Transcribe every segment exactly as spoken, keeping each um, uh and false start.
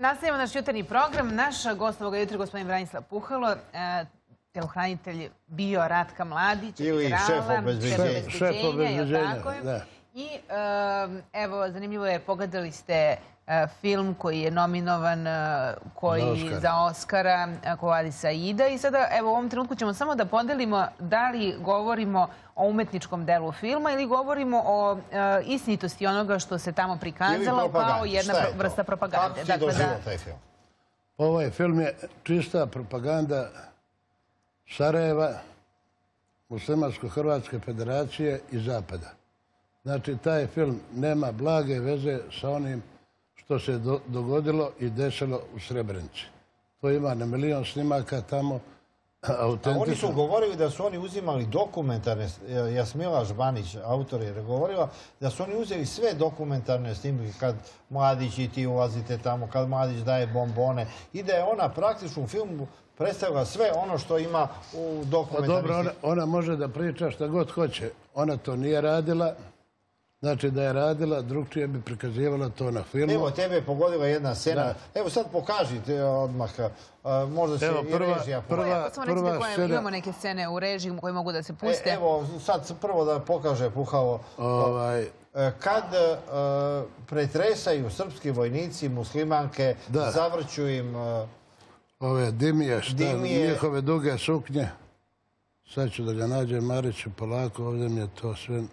Nastavljamo naš jutarnji program. Naš gost ovoga jutra, gospodin Branislav Puhalo, telohranitelj bio Ratka Mladića, ili šef obezbeđenja. I evo, zanimljivo je, pogledali ste film koji je nominovan za Oskara, ko radi sa Aida. I sada, evo, u ovom trenutku ćemo samo da podelimo da li govorimo o umetničkom delu filma ili govorimo o istinitosti onoga što se tamo prikazalo kao jedna vrsta propagande. Kako ti doživio taj film? Ovaj film je čista propaganda Sarajeva, Muslimansko-Hrvatske federacije i Zapada. Znači, taj film nema blage veze sa onim što se dogodilo i desilo u Srebrenici. To ima na milion snimaka tamo. Oni su govorili da su oni uzimali dokumentarne, Jasmila Žbanić, autor, je govorila da su oni uzeli sve dokumentarne snimke kad Mladić i ti ulazite tamo, kad Mladić daje bombone i da je ona praktično u filmu predstavila sve ono što ima u dokumentarnim snimkama. Dobro, ona može da priča šta god hoće. Ona to nije radila. Znači, da je radila, drugčije bi prikazivala to na filmu. Evo, tebe je pogodila jedna scena. Evo, sad pokažite odmah. Možda se i režija prva scena. Imamo neke scene u režiji koje mogu da se puste. Evo, sad prvo da pokaže Puhalo. Kad pretresaju srpski vojnici, muslimanke, zavrću im ove dimije, njihove duge suknje. Sad ću da ga nađem, Mariću, polako, ovdje mi je to sve...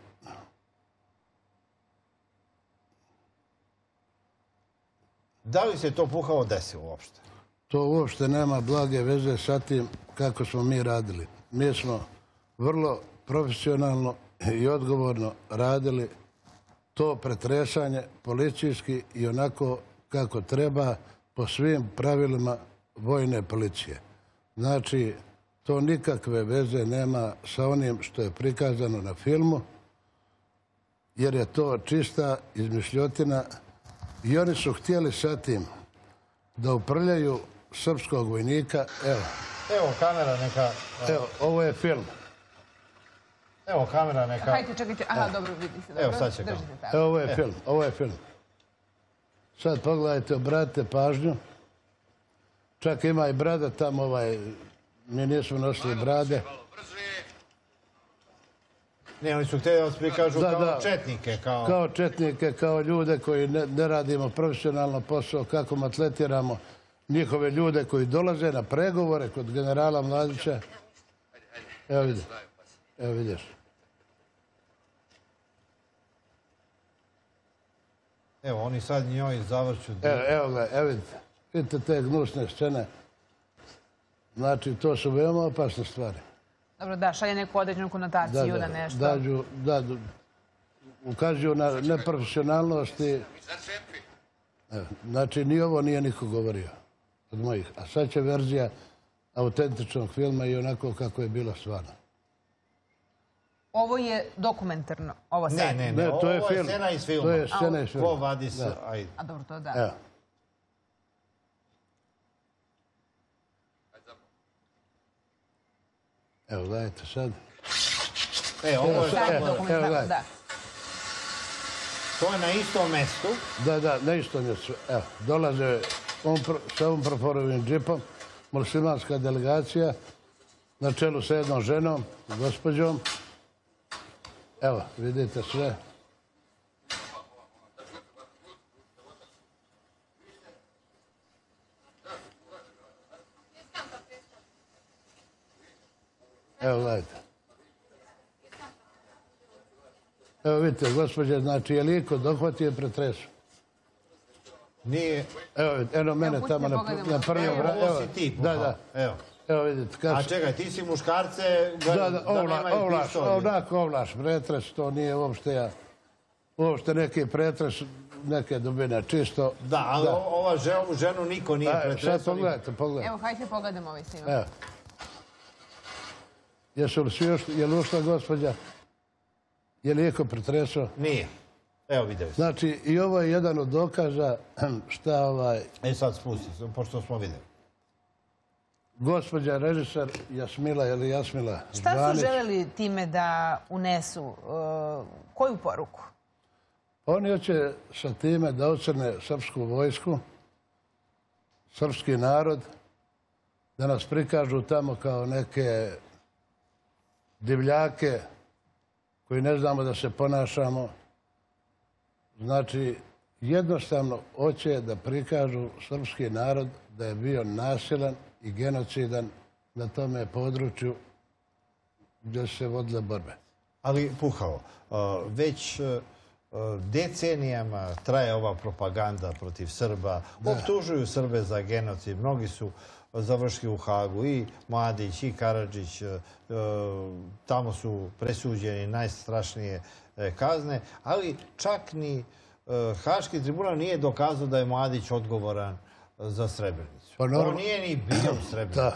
Da li se to Puhalo desilo uopšte? To uopšte nema blage veze sa tim kako smo mi radili. Mi smo vrlo profesionalno i odgovorno radili to pretresanje policijski i onako kako treba po svim pravilima vojne policije. Znači, to nikakve veze nema sa onim što je prikazano na filmu, jer je to čista izmišljotina. I oni su htjeli sa tim da uprljaju srpskog vojnika. Evo. Evo kamera neka... Evo, ovo je film. Evo kamera neka... Hajde, čekajte. Aha, dobro, vidi se. Evo, sad će kao. Evo, ovo je film. Ovo je film. Sad pogledajte, obratite pažnju. Čak ima i brada tamo ovaj... Mi nismo nosili brade. Ne, oni su htjeli da vas prikažu kao četnike. Kao četnike, kao ljude koji ne radimo profesionalno posao, kako matletiramo njihove ljude koji dolaze na pregovore kod generala Mladića. Evo vidiš. Evo vidiš. Evo, oni sad njoj zavrću... Evo ga, evo vidite. Vidite te gnusne scene. Znači, to su veoma opasne stvari. Dobro, da, šalje neku određenu konotaciju na nešto. Da, ukazuju na neprofesionalnost i... Znači, ni ovo nije niko govorio od mojih. A sad će verzija autentičnog filma i onako kako je bila stvarno. Ovo je dokumentarno, ovo sad? Ne, ne, ne, ovo je scena iz filma. To je scena iz filma. Ko vadi se, ajde. A dobro, to da. Evo. Evo, gledajte sad. E, ovo je sad dokumentarno, da. To je na istom mjestu? Da, da, na istom mjestu. Evo, dolaze sa Umproforovim džipom, muslimanska delegacija, na čelu sa jednom ženom, gospođom. Evo, vidite sve. Evo, gledajte. Evo, vidite, gospođe, znači, je liko dohvatio pretresu? Nije. Evo, eno mene tamo na prvi obraz. Evo, ovo si ti, Puhalo. Da, da. Evo, vidite. A čekaj, ti si muškarce da nemaju pištolje. Onako, ovlaš, pretres, to nije uopšte ja. Uopšte neki pretres, neke dubine, čisto. Da, ali ova ženu niko nije pretresao. Sad pogledajte, pogledajte. Evo, hajde pogledamo ovaj snimak. Evo. Jesu li svi još, je li ušla gospođa? Je li iko pretresao? Nije. Evo vidjeli. Znači, i ovo je jedan od dokaza šta ovaj... E sad spusti, pošto smo vidjeli. Gospođa režiser Jasmila ili Jasmila Žbanić. Šta su želeli time da unesu? Koju poruku? Oni hoće sa time da ocrne srpsku vojsku srpski narod, da nas prikažu tamo kao neke divljake koji ne znamo da se ponašamo. Znači, jednostavno hoće da prikažu srpski narod da je bio nasilan i genocidan na tome području gdje su se vodile borbe. Ali, Puhao, već decenijama traje ova propaganda protiv Srba. Optužuju Srbe za genocid. Mnogi su završili u Hagu, i Mladić, i Karadžić. Tamo su presuđeni najstrašnije kazne, ali čak ni Haški tribunal nije dokazao da je Mladić odgovoran za Srebrenicu. On nije ni bio u Srebrenici.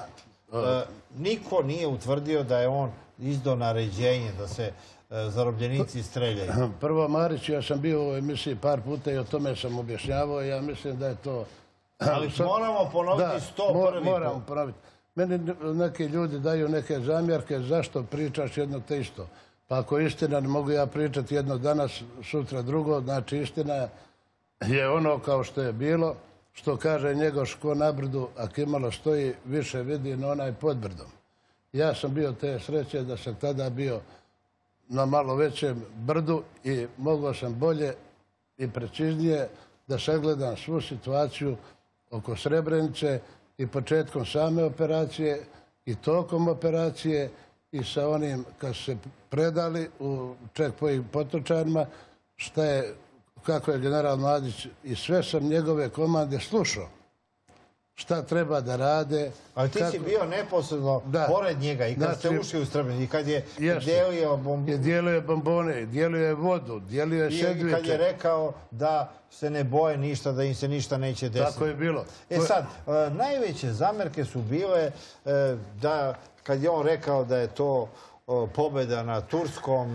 Niko nije utvrdio da je on izdao naređenje da se zarobljenici streljaju. Prvo, Marić, ja sam bio u ovoj emisiji par puta i o tome sam objašnjavao i ja mislim da je to... Ali moramo ponoviti sto prvi put. Moramo ponoviti. Meni neki ljudi daju neke zamjerke zašto pričaš jedno te isto. Pa ako istina, ne mogu ja pričati jedno danas, sutra drugo, znači istina je ono kao što je bilo, što kaže Njegoš, ko na brdu, ako imalo stoji, više vidi na onaj pod brdom. Ja sam bio te sreće da sam tada bio na malo većem brdu i mogao sam bolje i preciznije da sagledam svu situaciju oko Srebrenice i početkom same operacije i tokom operacije i sa onim kad su se predali u checkpoint Potočarima, šta je, kako je general Mladić, i sve sam njegove komande slušao. Šta treba da rade. Ali ti si bio neposredno pored njega i kad ste ušli u Srebrenicu i kad je dijelio bombone. Dijelio je bombone, dijelio je vodu, dijelio je sedlice. I kad je rekao da se ne boje ništa, da im se ništa neće desiti. Tako je bilo. E sad, najveće zamerke su bile da kad je on rekao da je to pobjeda nad Turskom,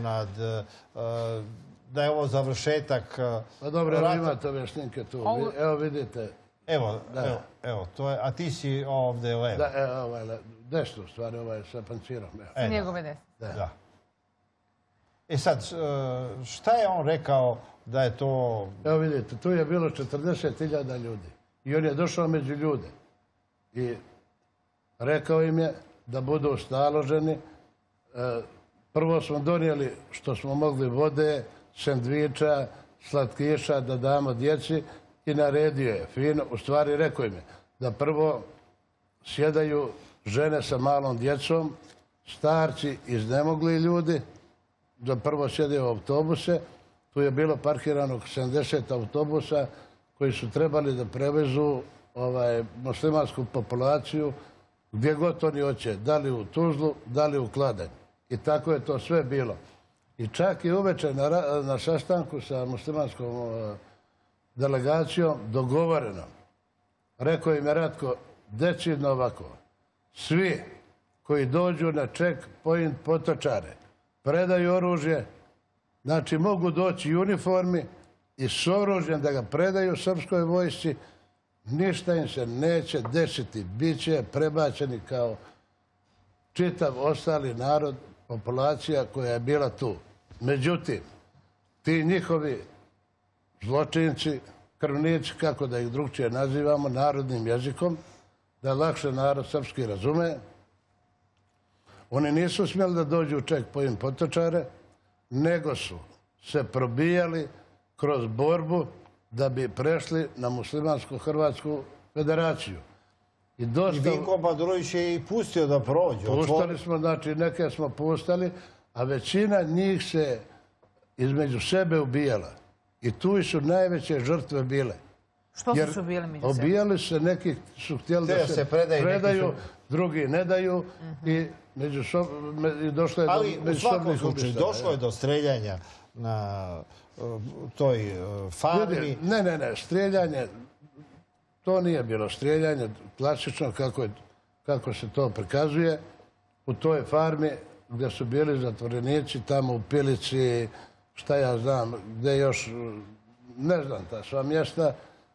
da je ovo završetak rata. Pa dobro, imate ove snimke tu. Evo vidite. Evo, evo, to je, a ti si ovdje levo. Da, evo, ovaj, desno u stvari, ovaj sa pancirom. S njegove desne. Da. E sad, šta je on rekao da je to... Evo vidite, tu je bilo četrdeset hiljada ljudi. I on je došao među ljude. I rekao im je da budu staloženi. Prvo smo donijeli što smo mogli vode, sendviča, slatkiša da damo djeci. I naredio je fino, u stvari rekao im je da prvo sjedaju žene sa malom djecom, starci, iznemogli ljudi, da prvo sjedaju u autobuse. Tu je bilo parkirano sedamdeset autobusa koji su trebali da prevezu muslimansku populaciju gdje god oni hoće, da li u Tuzlu, da li u Kladanj. I tako je to sve bilo. I čak i uveče na sastanku sa muslimanskom delegacijom dogovoreno. Rekao im je Ratko decidno ovako. Svi koji dođu na checkpoint Potočare, predaju oružje, znači mogu doći i u uniformi i s oružjem da ga predaju srpskoj vojsci, ništa im se neće desiti. Biće prebačeni kao čitav ostali narod, populacija koja je bila tu. Međutim, ti njihovi zločinci, krvnici, kako da ih drugčije nazivamo, narodnim jezikom, da lakše narod srpski razume. Oni nisu smjeli da dođu u checkpoint Potočare, nego su se probijali kroz borbu da bi prešli na muslimansko-hrvatsku federaciju. I Vinko Badrović je i pustio da prođu. Pustali smo, znači neke smo pustali, a većina njih se između sebe ubijala. I tu su najveće žrtve bile. Što su se ubijali među sebe? Obijali se, neki su htjeli da se predaju, drugi ne daju i došlo je do ali u svakom slučaju došlo je do streljanja na toj farmi. Ne, ne, ne, streljanje, to nije bilo streljanje, klasično kako se to prikazuje. U toj farmi gdje su bili zatvorenici, tamo u Pilici, šta ja znam, gdje još, ne znam ta sva mjesta,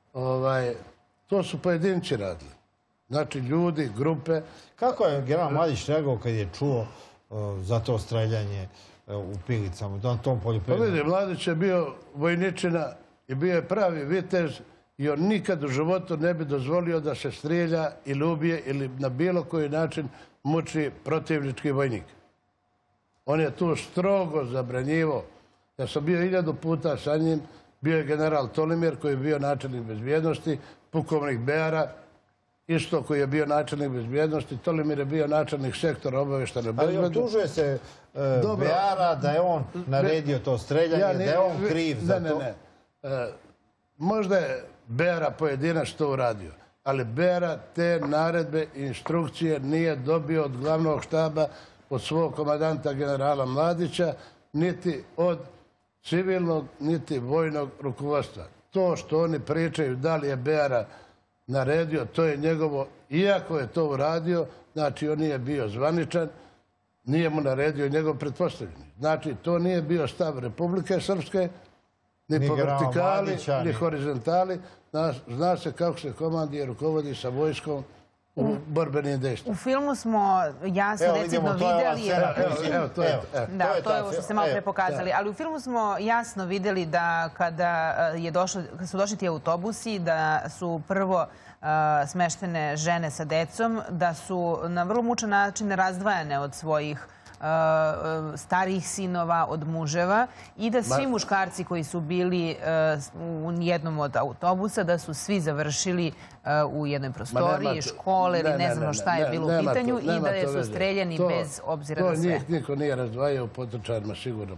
to su pojedinci radili. Znači ljudi, grupe. Kako je general Mladić reagovao kad je čuo za to streljanje u Pilicama, na tom poljoprivrednom? Pa vidi, Mladić je bio vojničina i bio je pravi vitez i on nikad u životu ne bi dozvolio da se strelja ili ubije ili na bilo koji način muči protivnički vojnik. On je tu strogo zabranjivo. Ja sam bio hiljadu puta sa njim, bio je general Tolimir koji je bio načelnik bezbjednosti, pukovnik Beara, isto koji je bio načelnik bezbjednosti, Tolimir je bio načelnik sektora obaveštane bezbjednosti. Ali optužuje se Beara da je on naredio to streljanje, da je on kriv za to. Ne, ne, ne. Možda je Beara pojedinac to uradio, ali Beara te naredbe i instrukcije nije dobio od glavnog štaba, od svog komandanta generala Mladića, niti od civilnog, niti vojnog rukovodstva. To što oni pričaju da li je Beara naredio, to je njegovo, iako je to uradio, znači on nije bio zvaničan, nije mu naredio njegov pretpostavljeni. Znači, to nije bio stav Republike Srpske, ni po vertikali, ni horizontali. Zna se kako se komanduje i rukovodi sa vojskom u borbenim dejstvima. U filmu smo jasno, decidno vidjeli... Evo, to je to. Da, to je ovo što ste malo pre pokazali. Ali u filmu smo jasno vidjeli da kada su došli ti autobusi, da su prvo smeštene žene sa decom, da su na vrlo mučan način razdvajane od svojih starijih sinova, od muževa i da svi muškarci koji su bili u jednom od autobusa, da su svi završili u jednoj prostoriji, škole ili ne znamo šta je bilo u pitanju i da su streljani bez obzira na sve. To njih niko nije razdvajao u potočarima, sigurno.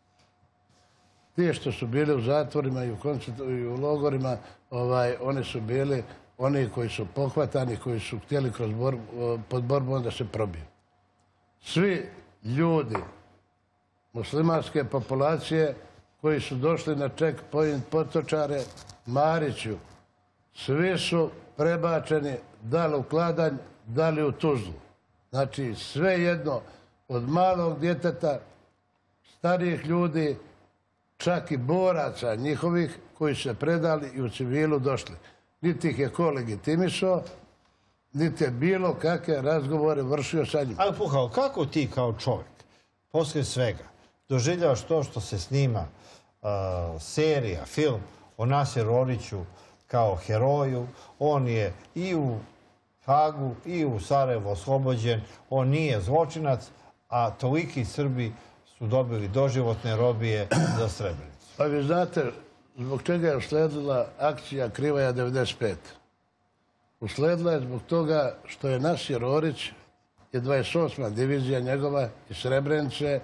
Ti što su bili u zatvorima i u logorima, oni su bili oni koji su pohvatani, koji su htjeli pod borbom da se probiju. Svi ljudi muslimanske populacije koji su došli na checkpoint Potočare, Mariću, svi su prebačeni da li u Kladanj, da li u Tuzlu. Znači, sve jedno, od malog djeteta, starijih ljudi, čak i boraca njihovih koji su se predali i u civilu došli. Niti ih je ko legitimisao, niti je bilo kakve razgovore vršio sa njim. Ali Puhao, kako ti kao čovjek, poslije svega, doživljavaš to što se snima serija, film o Nasiru Oriću kao heroju? On je i u Hagu i u Sarajevu oslobođen, on nije zločinac, a toliki Srbi su dobili doživotne robije za Srebrenicu. Pa vi znate zbog čega je usledila akcija Krivaja devedeset pet. Usledila je zbog toga što je Nasir Orić i dvadeset osma divizija njegova iz Srebrenice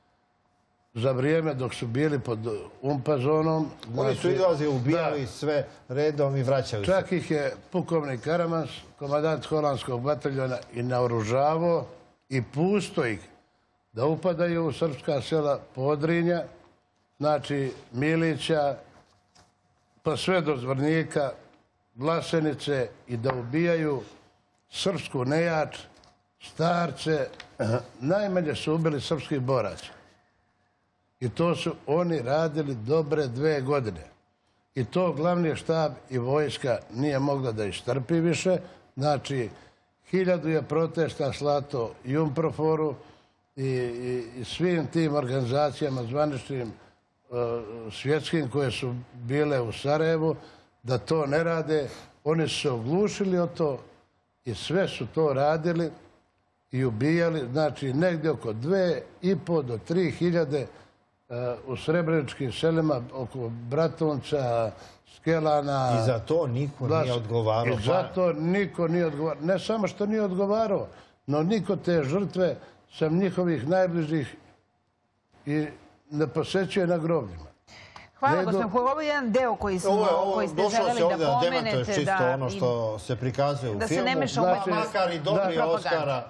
za vrijeme dok su bili pod umpa zonom. Oni su izlazili, ubijali sve redom i vraćali se. Čak ih je pukovnik Karamans, komandant holandskog bataljona, i naoružavao i pusto ih da upadaju u srpska sela Podrinja, znači Milića, pa sve do Zvornika, Vlasenice, i da ubijaju srpsku nejač, starce. Najmanje su ubili srpskih boraca. I to su oni radili dobre dve godine. I to glavni štab i vojska nije mogla da istrpi više. Znači, hiljadu je protesta slato i Umproforu i svim tim organizacijama zvaničnim svjetskim koje su bile u Sarajevu, da to ne rade. Oni su se oglušili o to i sve su to radili i ubijali. Znači, negdje oko dve i po do tri hiljade u srebreničkim selima, oko Bratunca, Skelana. I za to niko nije odgovarao. I za to niko nije odgovarao. Ne samo što nije odgovarao, no niko te žrtve sam njihovih najbližih i ne posećuje na grobljima. Hvala, gospodin. Ovo je jedan deo koji ste želeli da pomenete. Došlo se ovdje na čisto ono što se prikazuje u filmu. Da se ne meša u mediju. Makar i dobri Oskara.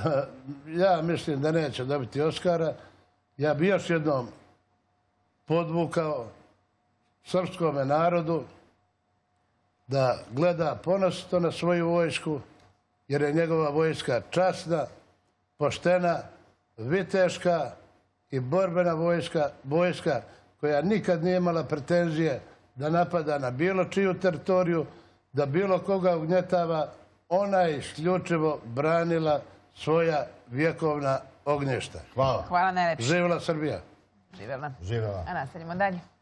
Ja mislim da neće dobiti Oskara. Ja bi još jednom podvukao srpskome narodu da gleda ponosno na svoju vojsku, jer je njegova vojska časna, poštena, viteška i borbena vojska, vojska koja nikad nije imala pretenzije da napada na bilo čiju teritoriju, da bilo koga ugnjetava. Ona je isključivo branila svoja vjekovna ognješta. Hvala. Hvala najlepše. Živjela Srbija. Živjela. Živjela. A nastavljamo dalje.